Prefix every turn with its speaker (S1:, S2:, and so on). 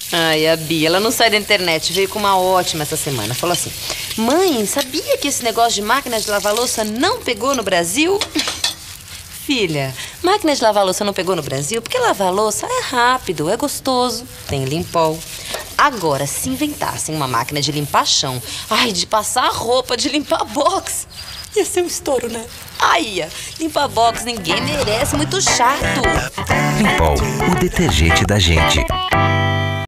S1: Ai, a Bia, ela não sai da internet, veio com uma ótima essa semana. Falou assim: mãe, sabia que esse negócio de máquina de lavar louça não pegou no Brasil? Filha, máquina de lavar louça não pegou no Brasil porque lavar louça é rápido, é gostoso, tem limpol. Agora, se inventassem uma máquina de limpar chão, ai, de passar roupa, de limpar box, ia ser um estouro, né? Ai, limpar box ninguém merece, muito chato.
S2: Limpol, o detergente da gente.